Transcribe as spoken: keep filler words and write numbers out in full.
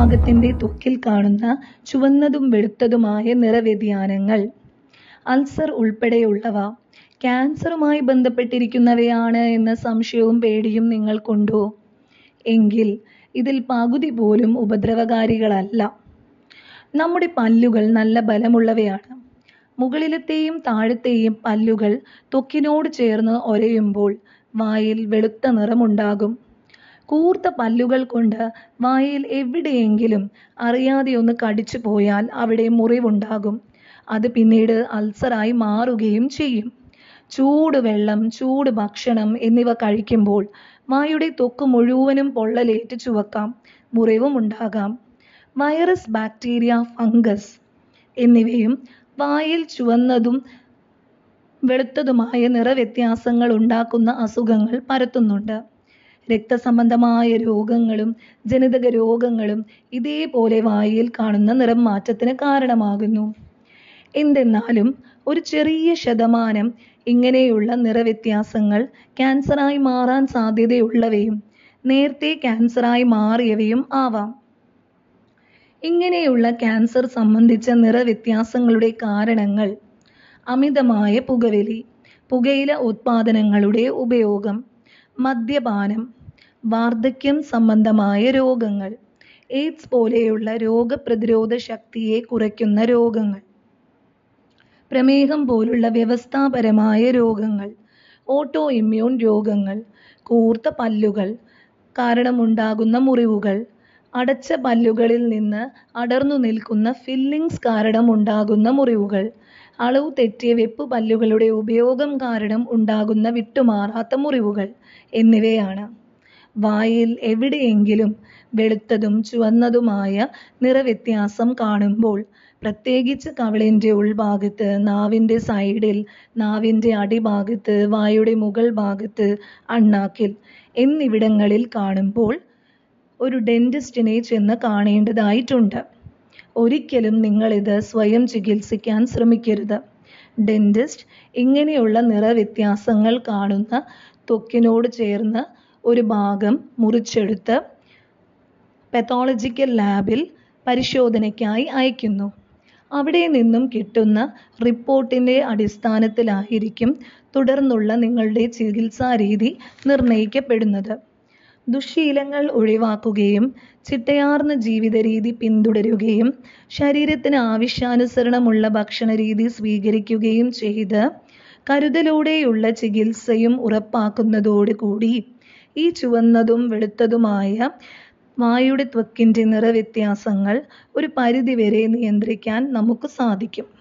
ഭാഗത്തിന്റെ ത്വക്കിൽ കാണുന്ന ചുവന്നതും വെളുത്തതുമായ നിറവ്യതിയാനങ്ങൾ. അൾസർ ഉൾപ്പെടെയുള്ളവ ക്യാൻസറുമായി ബന്ധപ്പെട്ടിരിക്കുന്നവയാണ് എന്ന സംശയവും പേടിയും നിങ്ങൾക്കുണ്ടോ? എങ്കിൽ ഇതിൽ പകുതി പോലും ഉപദ്രവകാരികളല്ല. നമ്മുടെ പല്ലുകൾ നല്ല ബലമുള്ളവയാണ്. മുകളിലത്തെയും താഴത്തെയും പല്ലുകൾ ത്വക്കിനോട് ചേർന്ന് ഒരയുമ്പോൾ വായിൽ വെളുത്ത നിറമുണ്ടാകും. കൂർത്ത പല്ലുകൾ കൊണ്ട് വായിൽ എവിടെയെങ്കിലും അറിയാതെ ഒന്ന് കടിച്ചു പോയാൽ അവിടെ മുറിവുണ്ടാകും. അത് പിന്നീട് അൾസറായി മാറുകയും ചെയ്യും. ചൂട് വെള്ളം, ചൂട് ഭക്ഷണം എന്നിവ കഴിക്കുമ്പോൾ വായുടെ ത്വക്ക് മുഴുവനും പൊള്ളലേറ്റ് ചുവക്കാം, മുറിവും ഉണ്ടാകാം. വൈറസ്, ബാക്ടീരിയ, ഫംഗസ് എന്നിവയും വായിൽ ചുവന്നതും വെളുത്തതുമായ നിറവ്യത്യാസങ്ങൾ ഉണ്ടാക്കുന്ന അസുഖങ്ങൾ പരത്തുന്നുണ്ട്. രക്തസംബന്ധമായ രോഗങ്ങളും ജനിതക രോഗങ്ങളും ഇതേപോലെ വായിൽ കാണുന്ന നിറം മാറ്റത്തിന് കാരണമാകുന്നു. എന്തെന്നാലും ഒരു ചെറിയ ശതമാനം ഇങ്ങനെയുള്ള നിറവ്യത്യാസങ്ങൾ ക്യാൻസറായി മാറാൻ സാധ്യതയുള്ളവയും നേരത്തെ ക്യാൻസറായി മാറിയവയും ആവാം. ഇങ്ങനെയുള്ള ക്യാൻസർ സംബന്ധിച്ച നിറവ്യത്യാസങ്ങളുടെ കാരണങ്ങൾ: അമിതമായ പുകവലി, പുകയില ഉത്പാദനങ്ങളുടെ ഉപയോഗം, മദ്യപാനം, വാർദ്ധക്യം സംബന്ധമായ രോഗങ്ങൾ, എയ്ഡ്സ് പോലെയുള്ള രോഗപ്രതിരോധ ശക്തിയെ കുറയ്ക്കുന്ന രോഗങ്ങൾ, പ്രമേഹം പോലുള്ള വ്യവസ്ഥാപരമായ രോഗങ്ങൾ, ഓട്ടോ ഇമ്മ്യൂൺ രോഗങ്ങൾ, കൂർത്ത പല്ലുകൾ കാരണമുണ്ടാകുന്ന മുറിവുകൾ, അടച്ച പല്ലുകളിൽ നിന്ന് അടർന്നു നിൽക്കുന്ന ഫില്ലിങ്സ് കാരണം ഉണ്ടാകുന്ന മുറിവുകൾ, അളവ് തെറ്റിയ വെപ്പ് പല്ലുകളുടെ ഉപയോഗം കാരണം ഉണ്ടാകുന്ന വിട്ടുമാറാത്ത മുറിവുകൾ എന്നിവയാണ്. വായിൽ എവിടെയെങ്കിലും വെളുത്തതും ചുവന്നതുമായ നിറവ്യത്യാസം കാണുമ്പോൾ, പ്രത്യേകിച്ച് കവിളിൻ്റെ ഉൾഭാഗത്ത്, നാവിൻ്റെ സൈഡിൽ, നാവിൻ്റെ അടിഭാഗത്ത്, വായുടെ മുകൾ ഭാഗത്ത്, അണ്ണാക്കിൽ എന്നിവിടങ്ങളിൽ കാണുമ്പോൾ ഒരു ഡെന്റിസ്റ്റിനെ ചെന്ന് കാണേണ്ടതായിട്ടുണ്ട്. ഒരിക്കലും നിങ്ങളിത് സ്വയം ചികിത്സിക്കാൻ ശ്രമിക്കരുത്. ഡെന്റിസ്റ്റ് ഇങ്ങനെയുള്ള നിറവ്യത്യാസങ്ങൾ കാണുന്ന ത്വക്കിനോട് ചേർന്ന് ഒരു ഭാഗം മുറിച്ചെടുത്ത് പത്തോളജിക്കൽ ലാബിൽ പരിശോധനയ്ക്കായി അയക്കുന്നു. അവിടെ നിന്നും കിട്ടുന്ന റിപ്പോർട്ടിൻ്റെ അടിസ്ഥാനത്തിലായിരിക്കും തുടർന്നുള്ള നിങ്ങളുടെ ചികിത്സാരീതി നിർണ്ണയിക്കപ്പെടുന്നത്. ദുശ്ശീലങ്ങൾ ഒഴിവാക്കുകയും ചിട്ടയാർന്ന ജീവിതരീതി പിന്തുടരുകയും ശരീരത്തിന് ആവശ്യാനുസരണമുള്ള ഭക്ഷണരീതി സ്വീകരിക്കുകയും ചെയ്ത് കരുതലോടെയുള്ള ചികിത്സയും ഉറപ്പാക്കുന്നതോടുകൂടി ഈ ചുവന്നതും വെളുത്തതുമായ വായുടെ ത്വക്കിൻ്റെ നിറവ്യത്യാസങ്ങൾ ഒരു പരിധിവരെ നിയന്ത്രിക്കാൻ നമുക്ക് സാധിക്കും.